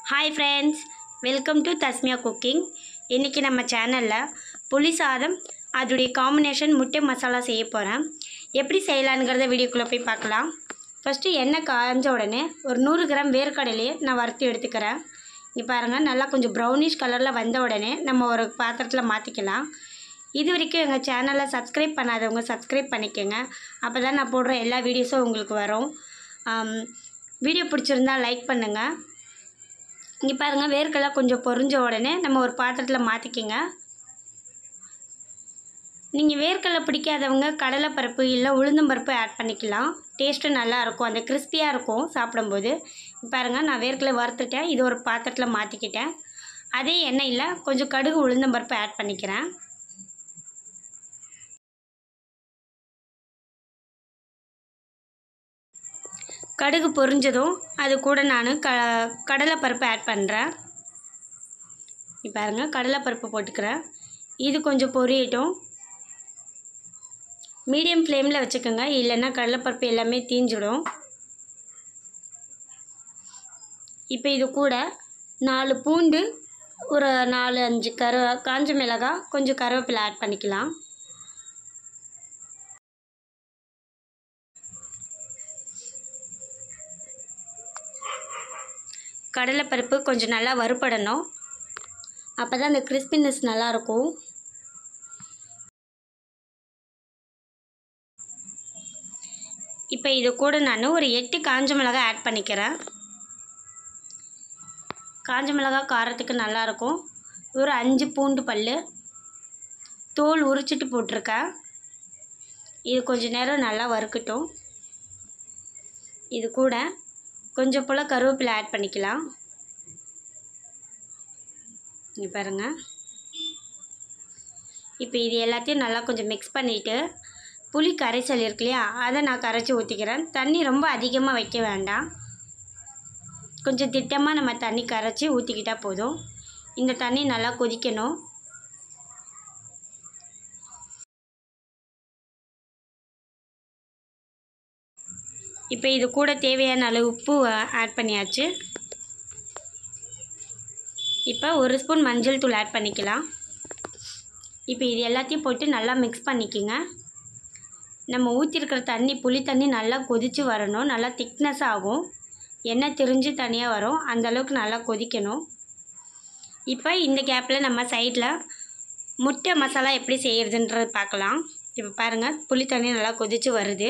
Hi friends, welcome to Tasmia Cooking. இன்றைக்கி நம்ம சேனலில் புளி சாதம் அதோடைய காம்பினேஷன் முட்டை மசாலா செய்ய போகிறேன். எப்படி செய்யலாங்கிறத வீடியோக்குள்ளே போய் பார்க்கலாம். ஃபஸ்ட்டு எண்ணெய் காய்ஞ்ச உடனே ஒரு 100 கிராம் வேர்க்கடலையை நான் வறுத்து எடுத்துக்கிறேன். இங்கே பாருங்கள், நல்லா கொஞ்சம் ப்ரௌனிஷ் கலரில் வந்த உடனே நம்ம ஒரு பாத்திரத்தில் மாற்றிக்கலாம். இது வரைக்கும் எங்கள் சேனலை சப்ஸ்கிரைப் பண்ணாதவங்க சப்ஸ்கிரைப் பண்ணிக்கோங்க. அப்போ தான் நான் போடுற எல்லா வீடியோஸும் உங்களுக்கு வரும். வீடியோ பிடிச்சிருந்தா லைக் பண்ணுங்கள். இங்கே பாருங்கள், வேர்க்கடலை கொஞ்சம் பொரிஞ்ச உடனே நம்ம ஒரு பாத்திரத்தில் மாற்றிக்கிங்க. நீங்கள் வேர்க்கடலை பிடிக்காதவங்க கடலைப்பருப்பு இல்லை உளுந்தம்பருப்பு ஆட் பண்ணிக்கலாம். டேஸ்ட்டு நல்லாயிருக்கும், அந்த கிறிஸ்பியாக இருக்கும் சாப்பிடும்போது. பாருங்கள், நான் வேர்க்கடலை வறுத்துட்டேன். இது ஒரு பாத்திரத்தில் மாற்றிக்கிட்டேன். அதே எண்ணெயில் கொஞ்சம் கடுகு உளுந்தம்பருப்பு ஆட் பண்ணிக்கிறேன். கடுகு பொரிஞ்சதும் அது கூட நான் கடலைப்பருப்பு ஆட் பண்ணுறேன். இப்போ பாருங்கள், கடலைப்பருப்பு போட்டுக்கிறேன். இது கொஞ்சம் பொரியட்டும். மீடியம் ஃப்ளேமில் வச்சுக்கோங்க, இல்லைன்னா கடலைப்பருப்பு எல்லாமே தீஞ்சிடும். இப்போ இது கூட 4 பூண்டு, ஒரு 4-5 காஞ்ச மிளகாய், கொஞ்சம் கருவேப்பிலை ஆட் பண்ணிக்கலாம். கடலைப்பருப்பு கொஞ்சம் நல்லா வறுபடணும், அப்போ தான் அந்த கிறிஸ்பினஸ் நல்லாயிருக்கும். இப்போ இது கூட நான் ஒரு 8 காஞ்ச மிளகாய் ஆட் பண்ணிக்கிறேன். காஞ்ச மிளகாய் காரத்துக்கு நல்லாயிருக்கும். ஒரு 5 பூண்டு பல் தோல் உரிச்சிட்டு போட்டிருக்கேன். இது கொஞ்சம் நேரம் நல்லா வறுக்கட்டும். இது கூட கொஞ்சம் போல் கருவேப்பிலை ஆட் பண்ணிக்கலாம். இங்கே பாருங்கள், இப்போ இது எல்லாத்தையும் நல்லா கொஞ்சம் மிக்ஸ் பண்ணிவிட்டு புளி கரைசல் இருக்கு இல்லையா, அதை நான் கரைச்சி ஊற்றிக்கிறேன். தண்ணி ரொம்ப அதிகமாக வைக்க வேண்டாம், கொஞ்சம் திட்டமாக நம்ம தண்ணி கரைச்சி ஊற்றிக்கிட்டால் போதும். இந்த தண்ணி நல்லா கொதிக்கணும். இப்போ இது கூட தேவையான அளவு உப்பு ஆட் பண்ணியாச்சு. இப்போ 1 ஸ்பூன் மஞ்சள் தூள் ஆட் பண்ணிக்கலாம். இப்போ இது எல்லாத்தையும் போட்டு நல்லா மிக்ஸ் பண்ணிக்கோங்க. நம்ம ஊற்றிருக்கிற தண்ணி, புளி தண்ணி நல்லா கொதித்து வரணும். நல்லா திக்னஸ் ஆகும், எண்ணெய் திரிஞ்சு தனியாக வரும். அந்தளவுக்கு நல்லா கொதிக்கணும். இப்போ இந்த கேப்பில் நம்ம சைடில் முட்டை மசாலா எப்படி செய்கிறதுன்றது பார்க்கலாம். இப்போ பாருங்கள், புளி தண்ணி நல்லா கொதித்து வருது.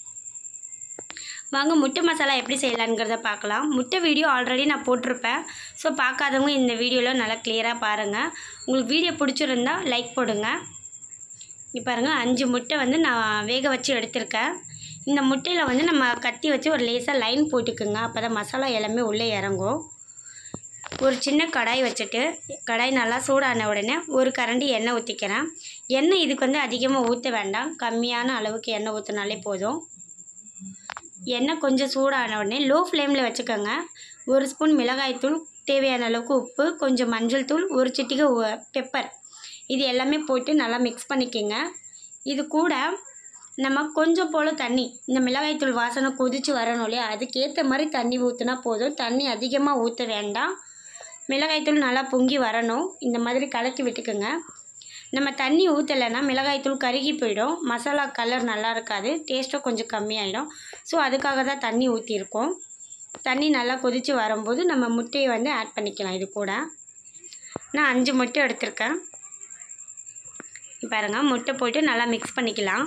வாங்க முட்டை மசாலா எப்படி செய்யலாங்கிறத பார்க்கலாம். முட்டை வீடியோ ஆல்ரெடி நான் போட்டிருப்பேன். ஸோ பார்க்காதவங்க இந்த வீடியோவில் நல்லா கிளியராக பாருங்கள். உங்களுக்கு வீடியோ பிடிச்சிருந்தா லைக் போடுங்க. இப்போ பாருங்கள், 5 முட்டை வந்து நான் வேக வச்சு எடுத்திருக்கேன். இந்த முட்டையில் வந்து நம்ம கத்தி வச்சு ஒரு லேசாக லைன் போட்டுக்குங்க, அப்போ தான் மசாலா எல்லாமே உள்ளே இறங்கும். ஒரு சின்ன கடாய் வச்சுட்டு, கடாய் நல்லா சூடான உடனே ஒரு கரண்டி எண்ணெய் ஊற்றிக்கிறேன். எண்ணெய் இதுக்கு வந்து அதிகமாக ஊற்ற வேண்டாம், கம்மியான அளவுக்கு எண்ணெய் ஊற்றினாலே போதும். எண்ணெய் கொஞ்சம் சூடான உடனே லோ ஃப்ளேமில் வச்சுக்கோங்க. 1 ஸ்பூன் மிளகாய்த்தூள், தேவையான அளவுக்கு உப்பு, கொஞ்சம் மஞ்சள் தூள், ஒரு சிட்டிகை பெப்பர், இது எல்லாமே போட்டு நல்லா மிக்ஸ் பண்ணிக்கோங்க. இது கூட நம்ம கொஞ்சம் போல் தண்ணி, இந்த மிளகாய்த்தூள் வாசனை கொதித்து வரணும் இல்லையா, அதுக்கேற்ற மாதிரி தண்ணி ஊற்றினா போதும். தண்ணி அதிகமாக ஊற்ற வேண்டாம். மிளகாய்த்தூள் நல்லா பொங்கி வரணும். இந்த மாதிரி கலக்கி விட்டுக்குங்க. நம்ம தண்ணி ஊற்றலைன்னா மிளகாய்த்தூள் கருகி போயிடும், மசாலா கலர் நல்லா இருக்காது, டேஸ்ட்டும் கொஞ்சம் கம்மியாயிடும். ஸோ அதுக்காக தான் தண்ணி ஊற்றிருக்கோம். தண்ணி நல்லா கொதித்து வரும்போது நம்ம முட்டையை வந்து ஆட் பண்ணிக்கலாம். இது கூட நான் 5 முட்டை எடுத்திருக்கேன். பாருங்கள், முட்டை போட்டு நல்லா மிக்ஸ் பண்ணிக்கலாம்.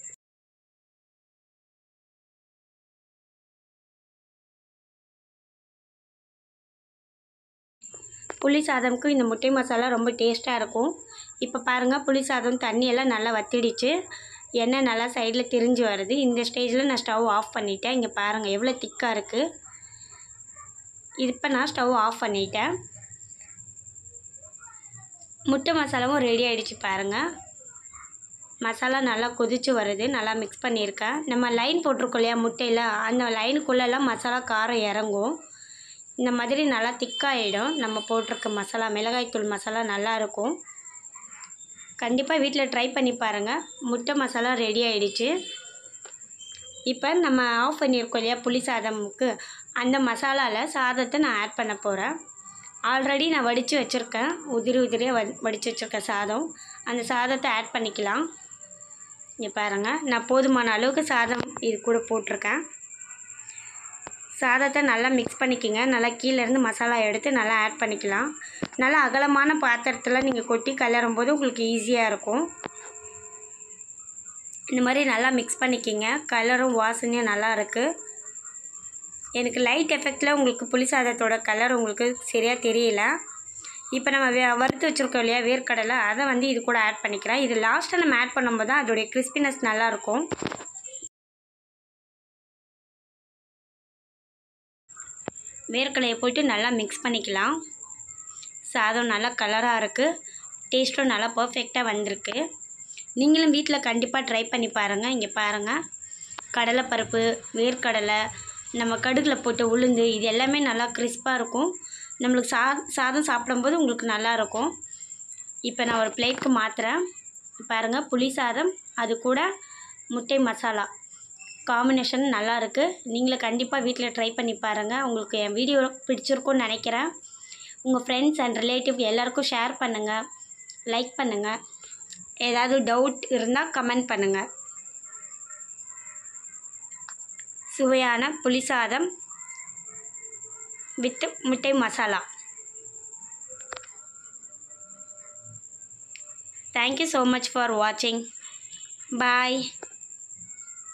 புளி சாதம்க்கு இந்த முட்டை மசாலா ரொம்ப டேஸ்ட்டாக இருக்கும். இப்போ பாருங்கள், புளி சாதம் தண்ணியெல்லாம் நல்லா வற்றிடுச்சு, எண்ணெய் நல்லா சைடில் திரிஞ்சு வருது. இந்த ஸ்டேஜில் நான் ஸ்டவ் ஆஃப் பண்ணிட்டேன். இங்கே பாருங்கள் எவ்வளோ திக்காக இருக்குது. இப்போ நான் ஸ்டவ் ஆஃப் பண்ணிட்டேன். முட்டை மசாலாவும் ரெடி ஆகிடுச்சு. பாருங்கள், மசாலா நல்லா கொதித்து வருது, நல்லா மிக்ஸ் பண்ணியிருக்கேன். நம்ம லைன் போட்டிருக்கோம் இல்லையா முட்டையில், அந்த லைனுக்குள்ளெல்லாம் மசாலா காரம் இறங்கும். இந்த மாதிரி நல்லா திக்காகிடும். நம்ம போட்டிருக்க மசாலா, மிளகாய்த்தூள் மசாலா நல்லாயிருக்கும். கண்டிப்பாக வீட்டில் ட்ரை பண்ணி பாருங்கள். முட்டை மசாலா ரெடி ஆகிடுச்சு. இப்போ நம்ம ஆஃப் பண்ணியிருக்கோம் இல்லையா புளி சாதமுக்கு, அந்த மசாலாவில் சாதத்தை நான் ஆட் பண்ண போகிறேன். ஆல்ரெடி நான் வடித்து வச்சுருக்கேன், உதிரி உதிரியாக வடித்து வச்சுருக்கேன் சாதம். அந்த சாதத்தை ஆட் பண்ணிக்கலாம். இங்கே பாருங்கள், நான் போதுமான அளவுக்கு சாதம் இது கூட போட்டிருக்கேன். சாதத்தை நல்லா மிக்ஸ் பண்ணிக்கோங்க. நல்லா கீழேருந்து மசாலா எடுத்து நல்லா ஆட் பண்ணிக்கலாம். நல்லா அகலமான பாத்திரத்தில் நீங்கள் கொட்டி கிளறும் போது உங்களுக்கு ஈஸியாக இருக்கும். இந்த மாதிரி நல்லா மிக்ஸ் பண்ணிக்கிங்க. கலரும் வாசனையும் நல்லா இருக்குது. எனக்கு லைட் எஃபெக்டில் உங்களுக்கு புளி சாதத்தோட கலர் உங்களுக்கு சரியாக தெரியல. இப்போ நம்ம வறுத்து வச்சுருக்கோம் இல்லையா வேர்க்கடலை, அதை இது கூட ஆட் பண்ணிக்கிறேன். இது லாஸ்ட்டாக நம்ம ஆட் பண்ணும்போது தான் அதோடைய கிறிஸ்பினஸ் நல்லாயிருக்கும். வேர்க்கடலையை போய்ட்டு நல்லா மிக்ஸ் பண்ணிக்கலாம். சாதம் நல்லா கலராக இருக்குது, டேஸ்ட்டும் நல்லா பர்ஃபெக்டாக வந்திருக்கு. நீங்களும் வீட்டில் கண்டிப்பாக ட்ரை பண்ணி பாருங்கள். இங்கே பாருங்கள், கடலைப்பருப்பு, வேர்க்கடலை, நம்ம கடுகில் போட்டு உளுந்து, இது எல்லாமே நல்லா கிறிஸ்பாக இருக்கும். நம்மளுக்கு சாதம் சாப்பிடும்போது உங்களுக்கு நல்லாயிருக்கும். இப்போ நான் ஒரு பிளேட்க்கு மாற்றுறேன். பாருங்கள், புளி சாதம் அது கூட முட்டை மசாலா காம்பினேஷன் நல்லா இருக்குது. நீங்களும் கண்டிப்பாக வீட்டில் ட்ரை பண்ணி பாருங்கள். உங்களுக்கு என் வீடியோ பிடிச்சிருக்குன்னு நினைக்கிறேன். உங்கள் ஃப்ரெண்ட்ஸ் அண்ட் ரிலேட்டிவ் எல்லாருக்கும் ஷேர் பண்ணுங்கள், லைக் பண்ணுங்கள். ஏதாவது டவுட் இருந்தால் கமெண்ட் பண்ணுங்கள். சுவையான புளி சாதம் வித் முட்டை masala. Thank you so much for watching. Bye.